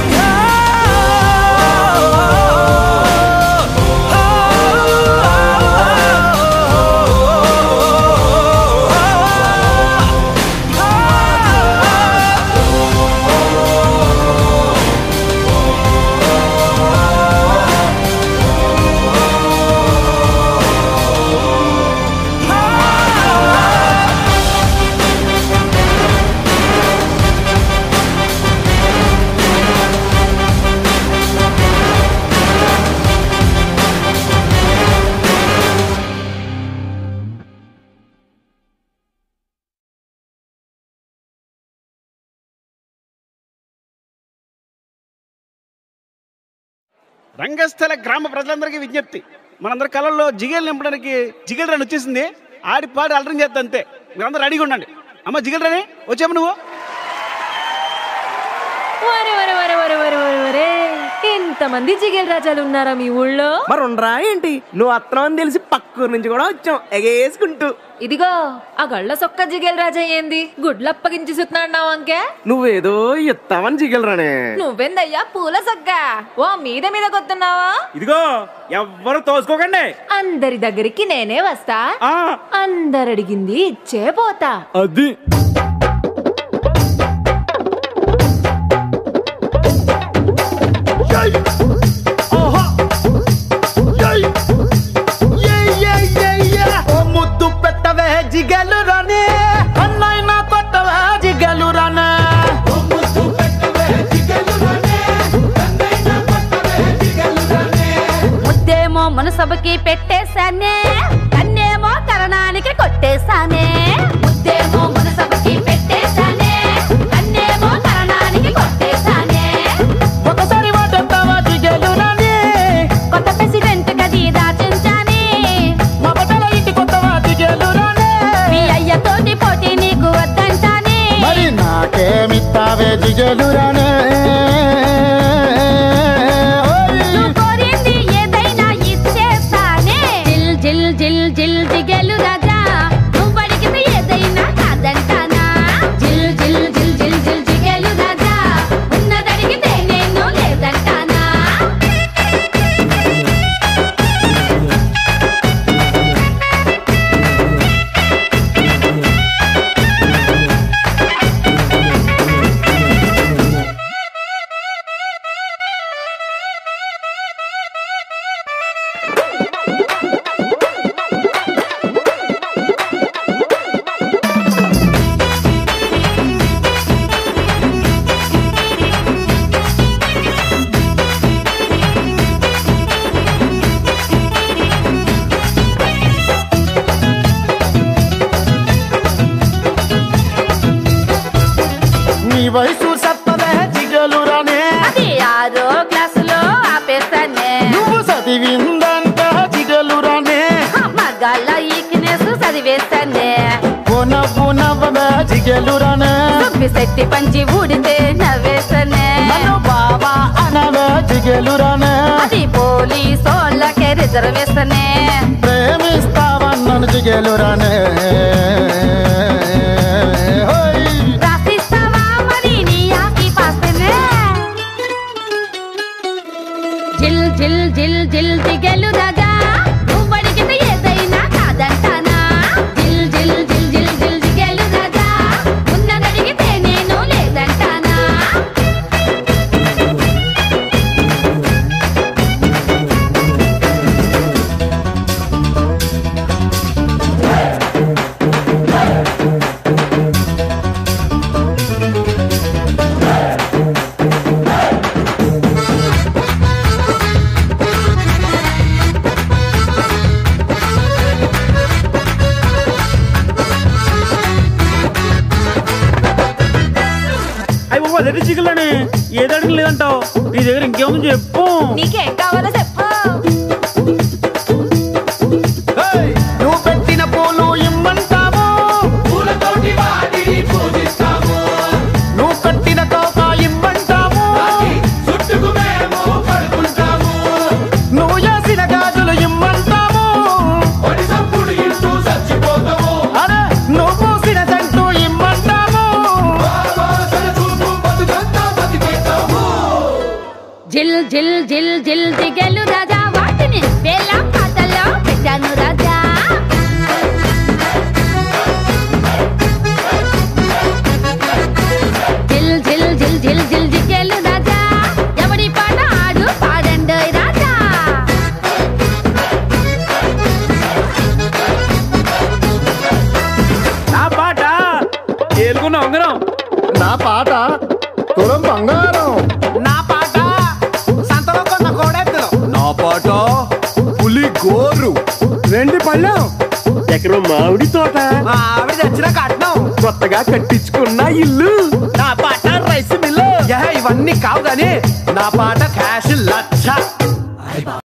రంగస్థల గ్రామ ప్రజలందరికీ విజ్ఞప్తి, మనందరి కళల్లో జిగేలు నింపడానికి జిగేల్ రాని వచ్చేసింది. ఆడి పాడి అలరం చేస్తా అంతే. మీరందరూ రెడీగా ఉండండి. అమ్మ జిగేల్ రాని వచ్చాము నువ్వు. వరే వరే వరే వరే వరే వరే వరే ఇంతమంది జిగేల్ రాజాలు ఉన్నారా మీ ఊళ్ళో? మరి ఉండరా ఏంటి? నువ్వు అత్తనం అని తెలిసి పక్కూరు నుంచి కూడా వచ్చాం ఎగేసుకుంటూ. ఇదిగో ఆ గళ్ళ సొక్క జిగేల్ రాజా ఏంది గుడ్లప్పగించి సుతున్నాడు అంకే? నువ్వేదో ఎత్తావని జిగేల్ రానే. నువ్వేందయ్యా పూల సొక్క ఓ మీద మీద కొత్తున్నావా? ఇదిగో ఎవ్వరు తోసుకోకండి. అందరి దగ్గరికి నేనే వస్తా, అందరు అడిగింది ఇచ్చే పోతా. అది మునసబుకి పెట్టేశానే, కన్నేమో కరణానికి కొట్టేశానే. ముద్దేమో మునసబుకి పెట్టేశానే, కన్నేమో కరణానికి కొట్టేశానే. ఒకసారి వాటెత్తావా జిగేలురానే, కొత్త ప్రెసిడెంట్ గది దాచించానే. మా బట్టల ఇంటి కొత్తవా జిగేలురానే, మీ అయ్యతోటి పోటీ నీకు వద్దంటానే. మరి నాకేమిస్తావే జిగేలురానే? నువ్వు కోరింది ఏదైనా ఇచ్చేస్తానే. జిల్ జిల్ జిల్ జిల్ జిగేలు రాజా, నువ్వు అడిగింది ఏదైనా కాదంటానా. జిల్ జిల్ జిల్ జిల్ జిల్ జిగేలు రాజా, ఉన్నదడిగితే నేను లేదంటానా. నీ వయసు సత్తదే జిగేలురానే, అది ఆరో క్లాసులో ఆపేస్తానే. నువ్వు చదివిందంట జిగేలురానే, మగాళ్ళ ఈక్నెస్ చదివేస్తానే. నవ్వు నవ్వదా జిగేలురానే, శెట్టి పంచి ఊడితే నవ్వేస్తానే. నన్ను బాబా అనవే జిగేలురానే, అది పోలీసోళ్ళకే రిజర్వేస్తానే. ప్రేమిస్తావన్నను జిగేలురానే. రాసిస్తావా మరి నీ ఆస్తి పాస్తేనే. జిల్ జిల్ జిల్ జిల్ జిగేలు రాజా, నువ్వు అడిగితే ఏదైనా కాదంటానా. జిల్ జిల్ జిల్ జిల్ జిల్ జిగేలు రాజా, ఉన్నదడిగితే నేను లేదంటానా. అయ్యి బాబు అదే జిగలని ఏది అడిగి లేదంటావు. నీ దగ్గర ఇంకేముంది చెప్పు. నీకేం కావాలో చెప్పు. ఏయ్, నువ్వు పెట్టిన పూలు ఇమ్మంటావు, పూలతోటి వాటిని పూజిస్తాము, నువ్వు కట్టిన తోక ఇమ్మంటావు, చుట్టుకు మేము పడుకుంటాము, నువ్వు చేసిన గాజులు ఇమ్మంటావు, ఒడి సప్పుడు ఇంటూ చచ్చిపోతాము, అరే నువ్వు పూసిన జంటు ఇమ్మంటావు. బాబాసన చూపు బతుకంతా బతికేస్తాము. జిల్ జిల్ జిల్ జిల్ జిగేలు రాజా, వాటిని వేళ పాటల్లో పెట్టాను రాజా. జిల్ జిల్ జిల్ జిల్ జిల్ జిగేలు రాజా, ఎవడి పాట ఆడు పాడండోయ్ రాజా. నా పాట ఏలుకున్న ఉంగరం, నా పాట తులం బంగారం, నా పాట సంతలో కొన్న కోడెత్తులు, నా పాట పులి గోరు, రెండు పళ్ళం, ఎకరం మామిడి తోట, మా ఆవిడ తెచ్చిన కట్నం, కొత్తగా కట్టించుకున్న ఇల్లు, నా పాట రైస్ మిల్లు. ఇవన్నీ కావు గానీ నా పాట క్యాష్ లక్ష.